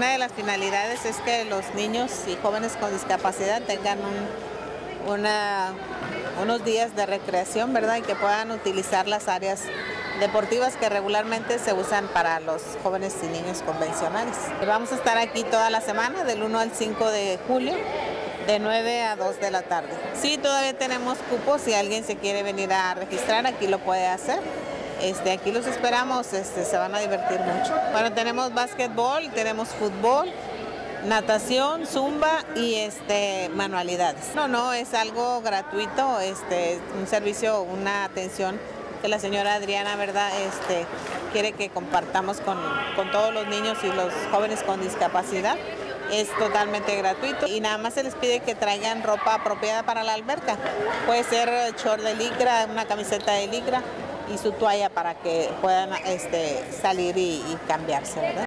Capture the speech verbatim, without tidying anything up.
una de las finalidades es que los niños y jóvenes con discapacidad tengan un, una, unos días de recreación, ¿verdad? Y que puedan utilizar las áreas deportivas que regularmente se usan para los jóvenes y niños convencionales. Vamos a estar aquí toda la semana, del uno al cinco de julio, de nueve a dos de la tarde. Sí, todavía tenemos cupos, si alguien se quiere venir a registrar, aquí lo puede hacer. Este, aquí los esperamos, este, se van a divertir mucho. Bueno, tenemos básquetbol, tenemos fútbol, natación, zumba y este, manualidades. No, no, es algo gratuito, este, un servicio, una atención que la señora Adriana, ¿verdad?, este, quiere que compartamos con, con todos los niños y los jóvenes con discapacidad. Es totalmente gratuito y nada más se les pide que traigan ropa apropiada para la alberca. Puede ser short de licra, una camiseta de licra y su toalla para que puedan este, salir y, y cambiarse, ¿verdad?